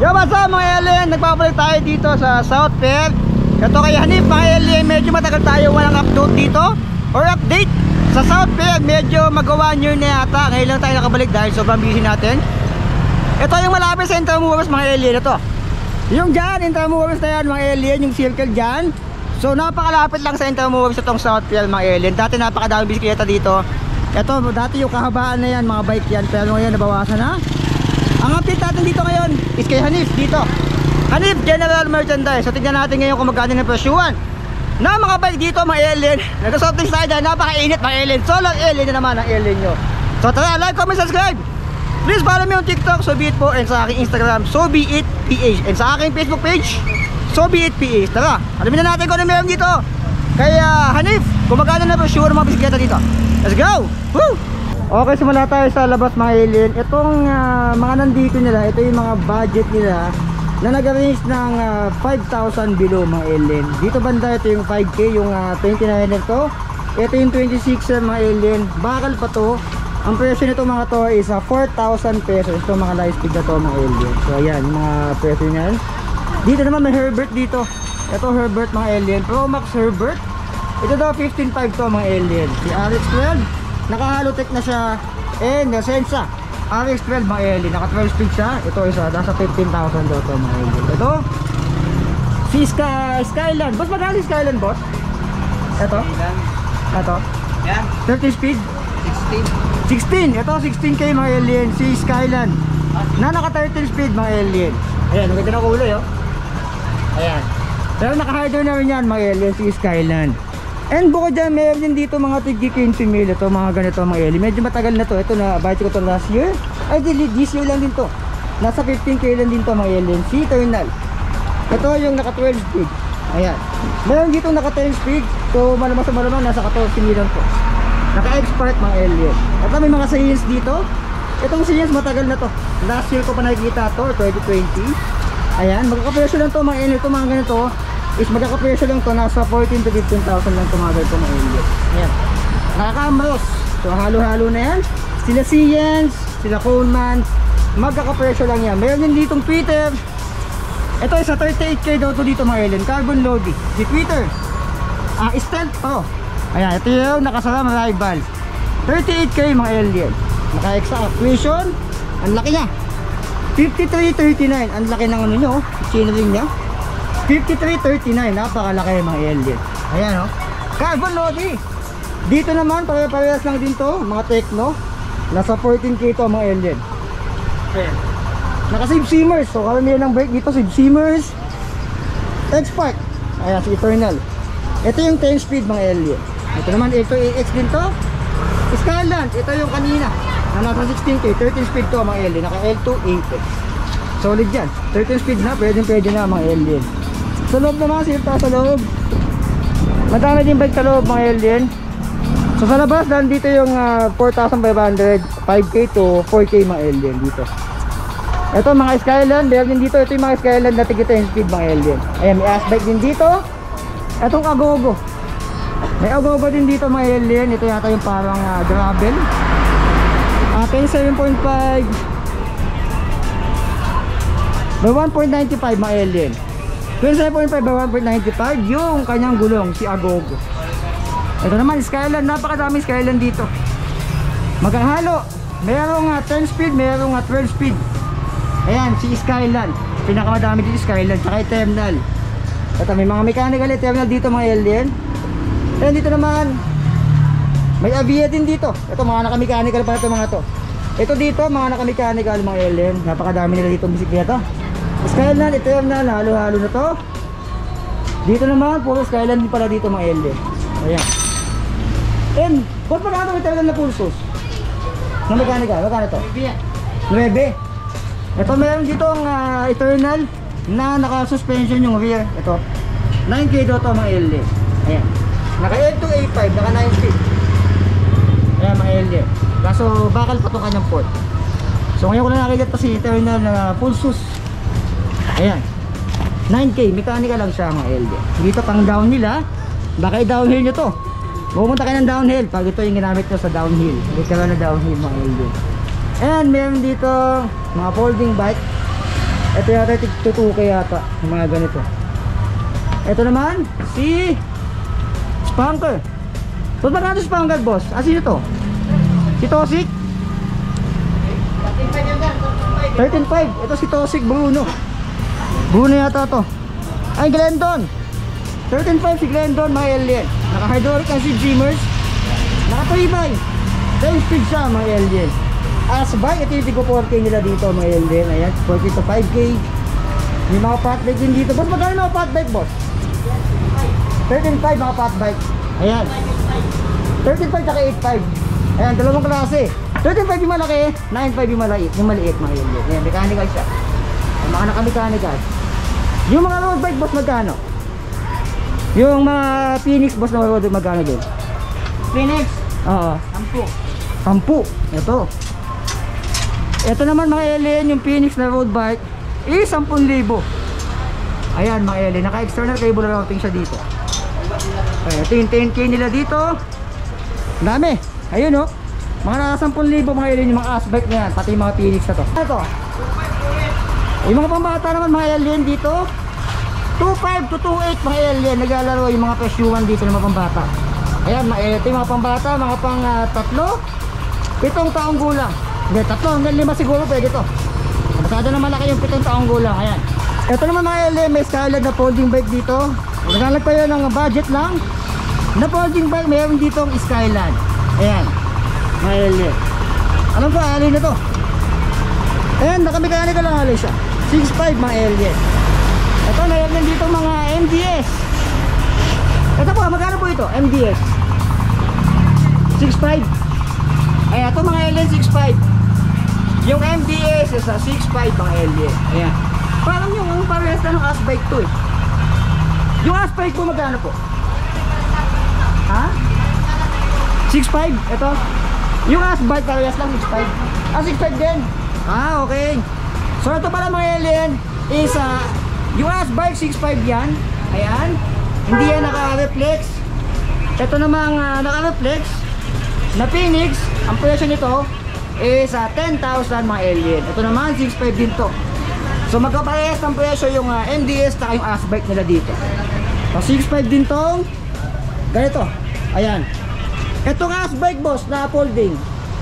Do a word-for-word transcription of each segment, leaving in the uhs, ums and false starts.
Yo, what's up mga alien? Nagpapalik tayo dito sa South Fair. Ito kay Hanif mga alien. Medyo matagal tayo walang upload dito or update sa South Fair. Medyo magawa year na yata. Ngayon lang tayo nakabalik dahil sobrang busy natin. Ito yung malapit sa Intramuros mga alien. Ito yung dyan, Intramuros na yan mga alien. Yung circle dyan. So napakalapit lang sa Intramuros itong South Fair mga alien. Dati napakadaming bisikleta dito. Ito dati yung kahabaan na yan mga bike yan. Pero ngayon nabawasan na. Ang update natin dito ngayon is kay Hanif dito. Hanif General Merchandise. So tignan natin ngayon kung magkano ng presyuhan na mga bike dito mga alien. Nag-soft drinks tayo dahil napakainit mga alien. Solar alien na naman ang alien nyo. So tara, like, comment, subscribe. Please follow me on TikTok, Sobiit po. And sa aking Instagram, Sobiit P H. And sa aking Facebook page, Sobiit P H. Tara, alamin na natin kung ano meron dito kaya Hanif, kung magkano na presyuhan ng mga bisikleta dito. Let's go! Woo! Okay, simula tayo sa labas mga alien. Itong uh, mga nandito nila, ito yung mga budget nila na nag-arrange ng uh, five thousand below mga alien. Dito banda ito yung five K, yung uh, twenty-nine to. Ito yung twenty-six mga alien. Bakal pa to. Ang presyo nito mga to is uh, four thousand pesos. Ito mga light speed na to mga alien. So ayan, yung mga presyo niyan. Dito naman may Herbert dito. Ito Herbert mga alien. Pro Max Herbert. Ito daw fifteen five to mga alien. Si R X twelve. Naka-halotech na siya. And Sensa R X twelve mga alien. Naka twelve speed siya. Ito isa, nasa fifteen thousand daw ito mga alien. Ito si Sky, Skyland. Boss, magkano si Skyland boss? Ito Ito yeah. thirty speed sixteen sixteen. Ito sixteen K mga alien. Si Skyland na naka thirteen speed mga alien. Ayan, maganda na kulay oh. Ayan. Pero naka-harder na rin yan mga alien si Skyland. And bukod dyan, meron din dito mga tig fifteen mil. Ito mga ganito mga alien. Medyo matagal na to. Ito na, bayad ko to last year. Ay, this year lang din to. Nasa fifteen K lang din to mga alien. Si Eternal. Ito yung naka twelve speed. Ayan. Meron dito naka ten speed. So malamang sa malamang nasa fourteen mil lang to. Naka-expert mga alien. Ito may mga science dito. Itong science matagal na to. Last year ko pa nakikita to, twenty twenty. Ayan, magkakapresyo lang to mga alien. Ito mga ganito is magkakapresyo lang to, nasa fourteen to fifteen thousand lang tumagal ito mga alien. Ayan, nakaka-amros. So halo-halo na yan. Sila Science, sila Coleman, magkakapresyo lang yan. Meron din ditong Twitter. Ito isa thirty-eight K daw to dito mga alien. Carbon loading. Si Twitter ah, stealth to. Ayan, ito yung nakasalam rival. Thirty-eight K mga alien. Naka-extra actuation. Ang laki niya, fifty-three thirty-nine. Ang laki ng ano nyo, scenery niya, fifty-three thirty-nine. Napakalaki mga alien. Ayan o, carbon loading. Dito naman pare-parehas lang din to mga Tekno. Nasa fourteen K to mga alien. Ayan, naka save simmers. So karamihan ng brake dito save simmers. X-Park. Ayan si Eternal. Ito yung ten speed mga alien. Ito naman ito A X din to. Skyland. Ito yung kanina na nasa sixteen K, thirteen speed to mga alien. Naka L two A X. Solid yan, thirteen speed na, pwede pwede na mga alien. Sa loob naman, safe tayo sa loob. Madami din bike sa loob mga alien. So sa labas, nandito yung uh, four thousand five hundred, five K to four K mga alien dito. Ito mga Skyland, meron din dito. Ito yung mga Skyland na tigita yung speed mga alien. Ayan, may ass bike din dito. Itong Agogo. May Agogo din dito mga alien. Ito yata yung parang uh, gravel. Uh, twenty-seven point five by one point nine five mga alien. Twenty-seven point five by one point nine five yung kanyang gulong, si Agogo. Ito naman Skyland, napakadami Skyland dito. Magkahalo, mayroong uh, ten speed, mayroong uh, twelve speed. Ayan, si Skyland, pinakamadami dito Skyland, tsaka Eternal. Ito may mga mechanical Eternal dito mga alien. Ayan dito naman may Avia din dito. Ito mga naka-mechanical pa ito mga to. Ito dito mga naka-mechanical mga alien. Napakadami nila dito bisikleta. Skyland, Eternal, halo-halo na to. Dito naman puro Skyland din pala dito mga alien. Ayan. And ba't magkano Eternal na pulsos na mechanical? Magkano to? nine. Ito meron dito ang uh, Eternal na naka-suspension yung rear. Ito nine K daw to mga alien. Ayan, naka L two A five, naka nine speed. Ayan mga alien. Kaso bakal pa itong kanyang port. So ngayon ko na nakikita si Eternal na full sus. Ayan, nine K, mechanical lang siya mga alien. Dito pang down nila. Baka i-downhill nyo to. Pumunta kayo ng downhill pag ito yung ginamit nyo sa downhill. Hindi ka na downhill mga alien. And meron dito mga folding bike. Ito yata tig-two K yata, yung mga ganito. Ito naman, si Spanker. Ba't magkano Spanker, boss? Ah, sino to? Si Tosik? thirteen five. Ito si Tosik Bruno. Bruno yata to. Ay, Glendon. thirteen five si Glendon, mga alien. Naka-hydraulic ang si Dreamers. Naka-three-by. ten speed siya, mga alien. As bike, ito yung tigo four K nila dito, mga alien. Ayan, forty to five K. May mga fat bike din dito. Boss, magkano mga fat bike, boss? thirteen five mga fat bike. Ayan. thirteen five at eight five. Ayan, dalawang klase. thirteen five yung malaki, nine five yung maliit, yung maliit, mga alien. Ayan, mechanical siya. Ayan, mga naka-mechanical. Yung mga road bike, boss, magkano? Yung mga Phoenix, boss, na road bike, magkano din? Phoenix. Oo. Sampu. Sampu. Ito. Ito naman, mga alien, yung Phoenix na road bike is ten libo. Ayan, mga alien, naka-external cable routing siya dito. Ayan, ito yung ten K nila dito. Dami. Ayun, oh. Mga nasa ten libo, mga alien, yung mga ass bike na yan, pati yung mga Phoenix na to. Ito. Yung mga pambata naman, mga alien dito, two five to two eight, mga alien, naglalaro yung mga presyuan dito ng mga pambata. Ayan, ito yung mga pambata, mga pang uh, tatlo, pitong taong gulang. Hindi, tatlo hanggang lima siguro pwede to. Masada na malaki yung pitong taong gulang. Ayan. Ito naman, mga alien, may Skyline na folding bike dito. Naglalagay kayo ng budget lang na folding bike, mayroon dito ang Skyline. Ayan, mga alien. Alam ko, alien na to. Ayan, nakamekanika lang alien siya. six five, mga alien. Ito, mayroon dito mga M D S. Ito po, magkano po ito? M D S six five. Ayan, ito mga alien six five. Yung M D S is a six five, mga alien. Ayan. Parang yung ang parehas na ng Asbike to eh. Yung Asbike po magkano po? Ha? six five? Ito? Yung Asbike parehas lang six five. Ah, six five din? Ah, okay. So ito pala, mga alien is uh, yung Asbike six five yan. Ayan. Hindi yan naka-reflex. Ito namang uh, naka-reflex na Phoenix. Ang presyo nito is uh, ten thousand, mga alien. Ito naman six five din to. So magkaparehas ng presyo yung uh, M D S at yung Asbike nila dito. So six five din tong ganito. Ayan. Itong Asbike, boss, na folding.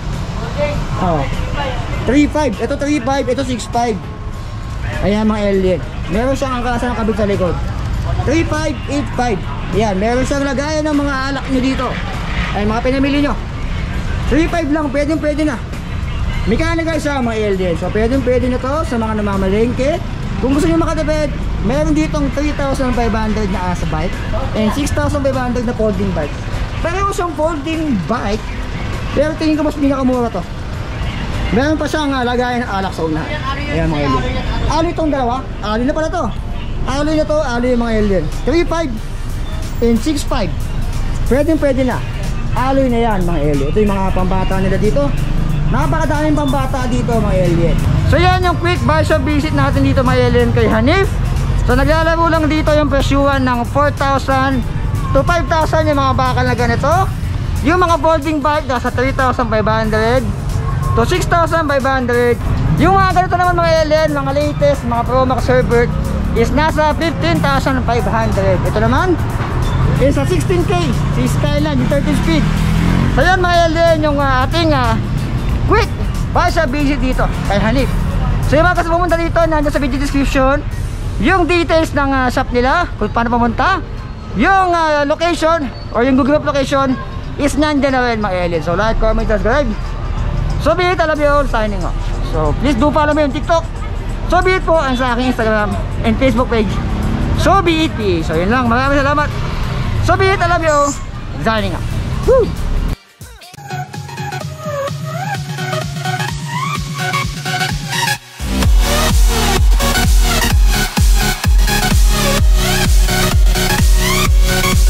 Oh. three five. Ito three five, ito six five. Ayan, mga alien. Meron siyang angkasa ng kabit sa likod. three five, eight five. Ayan, meron siyang lagayan ng mga alak nyo dito. Ayan, mga pinamili nyo. three five lang, pwede pwede na. Mechanical siya, mga alien. So pwede pwede na to sa mga namamalengke. Kung gusto nyo makatipid, meron ditong three thousand five hundred na Asbike and six thousand five hundred na folding bike. Pero siyang folding bike, pero tingin ko mas pinakamura to. Meron pa siyang uh, lagayan ng alak sa una. Ayan, mga alien. Alloy itong dalawa. Alloy na pala to. Alloy na to, alloy mga alien. three five and six five. Pwede pwede na. Alloy na yan, mga alien. Ito yung mga pambata nila dito. Napakadaming pambata dito, mga alien. So yan yung quick bike visit natin dito, mga alien, kay Hanif. So naglalaro lang dito yung presyuhan ng four thousand to five thousand yung mga bakal na ganito. Yung mga folding bike nasa three thousand five hundred to six thousand five hundred. Yung mga ganito naman, mga alien, mga latest, mga Pro Max Servert is nasa fifteen thousand five hundred. Ito naman is sa sixteen K si Skyline, yung thirty speed. So yan, mga alien, yung uh, ating uh, quick bike visit dito kay Hanif. So yung mga kasi pumunta dito, nandiyan sa video description yung details ng uh, shop nila, kung paano pumunta, yung uh, location or yung Google location is nandyan na rin, mga alien. So like, comment, subscribe. So be it, I love you all, signing off. So please do follow me on TikTok. So be it po ang sa aking Instagram and Facebook page. So be it. So yun lang, maraming salamat. So be it, I love you all, signing off. Woo!